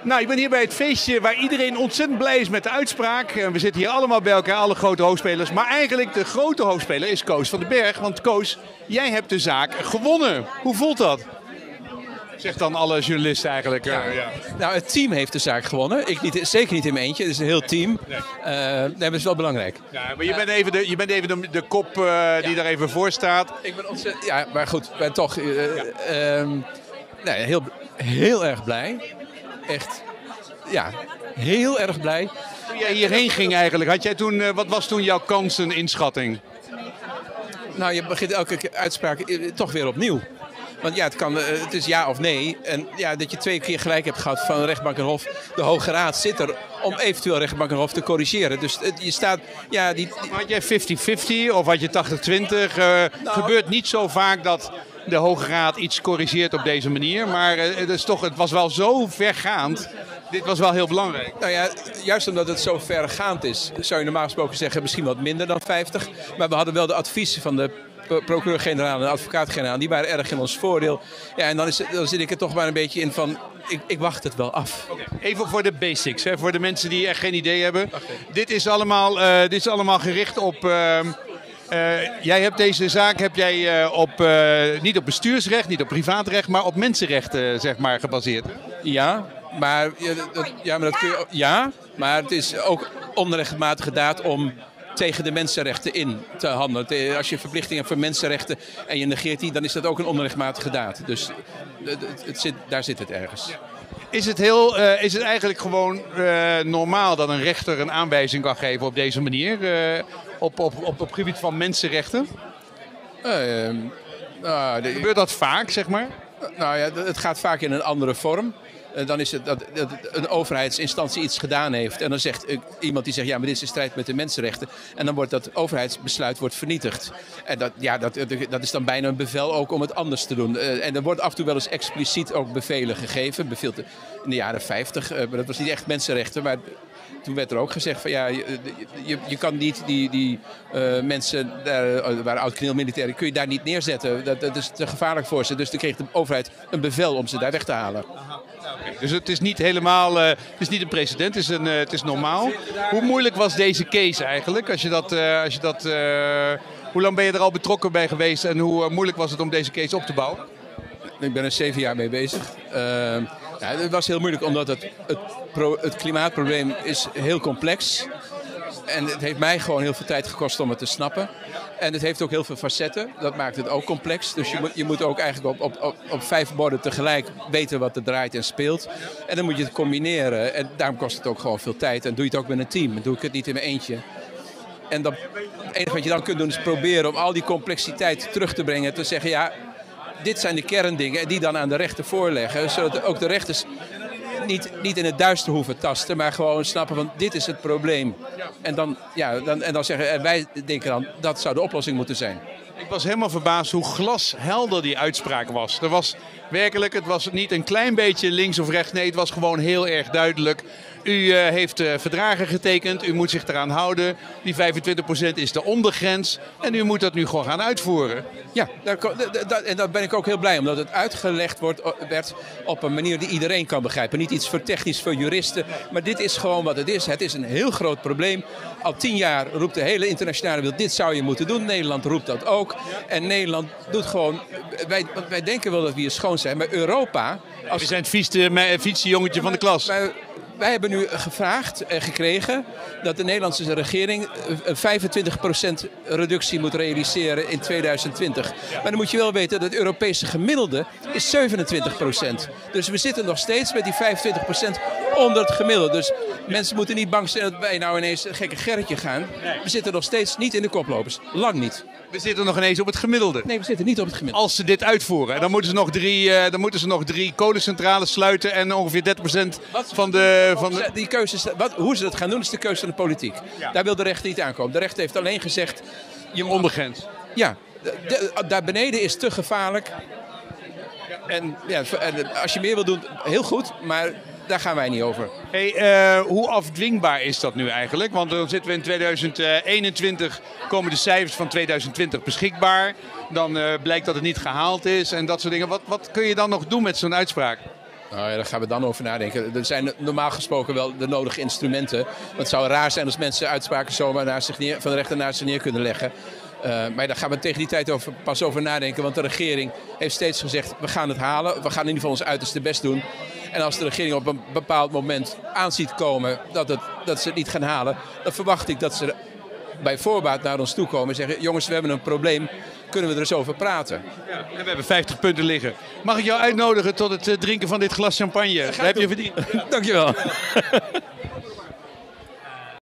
Nou, ik ben hier bij het feestje waar iedereen ontzettend blij is met de uitspraak. We zitten hier allemaal bij elkaar, alle grote hoofdspelers. Maar eigenlijk de grote hoofdspeler is Koos van den Berg. Want Koos, jij hebt de zaak gewonnen. Hoe voelt dat? Zegt dan alle journalisten eigenlijk. Ja. Nou, het team heeft de zaak gewonnen. Ik niet, zeker niet in mijn eentje. Het is een heel team. Nee, dat is wel belangrijk. Ja, maar je bent even de kop die daar even voor staat. Ik ben ontzettend... Ja, maar goed. Ik ben toch nee, heel erg blij. Echt, ja, heel erg blij. Toen jij hierheen ging eigenlijk, had jij toen, wat was toen jouw kanseninschatting? Nou, je begint elke uitspraak toch weer opnieuw. Want ja, het is ja of nee. En ja, dat je 2 keer gelijk hebt gehad van rechtbank en hof. De Hoge Raad zit er om eventueel rechtbank en hof te corrigeren. Dus je staat... Ja, Had jij 50-50 of had je 80-20? Gebeurt niet zo vaak dat de Hoge Raad iets corrigeert op deze manier. Maar het was wel zo vergaand. Dit was wel heel belangrijk. Nou ja, juist omdat het zo vergaand is, zou je normaal gesproken zeggen misschien wat minder dan 50. Maar we hadden wel de adviezen van de procureur-generaal en de advocaat-generaal. Die waren erg in ons voordeel. Ja, en dan zit ik er toch maar een beetje in van, ik wacht het wel af. Okay. Even voor de basics, hè, voor de mensen die echt geen idee hebben. Okay. Dit is allemaal gericht op... jij hebt deze zaak niet op bestuursrecht, niet op privaatrecht, maar op mensenrechten zeg maar, gebaseerd. Ja, maar het is ook onrechtmatige daad om tegen de mensenrechten in te handelen. Als je verplichting hebt voor mensenrechten en je negeert die, dan is dat ook een onrechtmatige daad. Dus daar zit het ergens. Is het eigenlijk gewoon normaal dat een rechter een aanwijzing kan geven op deze manier? Op het gebied van mensenrechten? Gebeurt dat vaak, zeg maar? Nou ja, het gaat vaak in een andere vorm. Dan is het dat een overheidsinstantie iets gedaan heeft. En dan zegt iemand die zegt, ja, maar dit is in strijd met de mensenrechten. En dan wordt dat overheidsbesluit vernietigd. En dat is dan bijna een bevel ook om het anders te doen. En er wordt af en toe wel eens expliciet ook bevelen gegeven. Beveeld in de jaren 50. Maar dat was niet echt mensenrechten. Maar toen werd er ook gezegd van ja, je kan niet die mensen, daar waren oud-krielmilitairen, kun je daar niet neerzetten. Dat is te gevaarlijk voor ze. Dus toen kreeg de overheid een bevel om ze daar weg te halen. Okay. Dus het is niet helemaal, het is niet een precedent, het is normaal. Hoe moeilijk was deze case eigenlijk? Hoe lang ben je er al betrokken bij geweest en hoe moeilijk was het om deze case op te bouwen? Ik ben er 7 jaar mee bezig. Het was heel moeilijk omdat het klimaatprobleem is heel complex. En het heeft mij gewoon heel veel tijd gekost om het te snappen. En het heeft ook heel veel facetten. Dat maakt het ook complex. Dus je moet ook eigenlijk op 5 borden tegelijk weten wat er draait en speelt. En dan moet je het combineren. En daarom kost het ook gewoon veel tijd. En doe je het ook met een team. Dan doe ik het niet in mijn eentje. En het enige wat je dan kunt doen is proberen om al die complexiteit terug te brengen. Te zeggen, ja, dit zijn de kerndingen. En die dan aan de rechter voorleggen. Zodat ook de rechters niet in het duister hoeven tasten, maar gewoon snappen van dit is het probleem. En dan zeggen wij denken dan dat zou de oplossing moeten zijn. Ik was helemaal verbaasd hoe glashelder die uitspraak was. Het was niet een klein beetje links of rechts, nee, het was gewoon heel erg duidelijk. U heeft verdragen getekend, u moet zich eraan houden. Die 25% is de ondergrens en u moet dat nu gewoon gaan uitvoeren. Ja, en daar ben ik ook heel blij omdat het uitgelegd werd op een manier die iedereen kan begrijpen. Niet iets voor technisch voor juristen, maar dit is gewoon wat het is. Het is een heel groot probleem. Al 10 jaar roept de hele internationale wereld, dit zou je moeten doen. Nederland roept dat ook. En Nederland doet gewoon, wij denken wel dat we hier schoon zijn, maar Europa... We zijn het vieste jongetje van de klas. Wij hebben nu gevraagd en gekregen dat de Nederlandse regering een 25% reductie moet realiseren in 2020. Maar dan moet je wel weten dat het Europese gemiddelde is 27%. Dus we zitten nog steeds met die 25% onder het gemiddelde. Dus mensen moeten niet bang zijn dat wij nou ineens een gekke gerritje gaan. We zitten nog steeds niet in de koplopers. Lang niet. We zitten nog ineens op het gemiddelde. Nee, we zitten niet op het gemiddelde. Als ze dit uitvoeren, dan moeten ze nog 3 kolencentrales sluiten en ongeveer 30% van de... Die keuzes, hoe ze dat gaan doen is de keuze van de politiek. Ja. Daar wil de rechter niet aankomen. De rechter heeft alleen gezegd... Ondergrens. Ja, daar beneden is te gevaarlijk. En als je meer wil doen, heel goed, maar daar gaan wij niet over. Hey, hoe afdwingbaar is dat nu eigenlijk? Want dan zitten we in 2021, komen de cijfers van 2020 beschikbaar. Dan blijkt dat het niet gehaald is en dat soort dingen. Wat kun je dan nog doen met zo'n uitspraak? Nou ja, daar gaan we dan over nadenken. Er zijn normaal gesproken wel de nodige instrumenten. Want het zou raar zijn als mensen uitspraken zomaar van de rechter naast zich neer kunnen leggen. Maar daar gaan we tegen die tijd pas over nadenken. Want de regering heeft steeds gezegd, we gaan het halen. We gaan in ieder geval ons uiterste best doen. En als de regering op een bepaald moment aanziet komen dat ze het niet gaan halen, dan verwacht ik dat ze bij voorbaat naar ons toe komen en zeggen, jongens, we hebben een probleem. Kunnen we er eens over praten? Ja, en we hebben 50 punten liggen. Mag ik jou uitnodigen tot het drinken van dit glas champagne? Dat heb je verdiend. Dankjewel.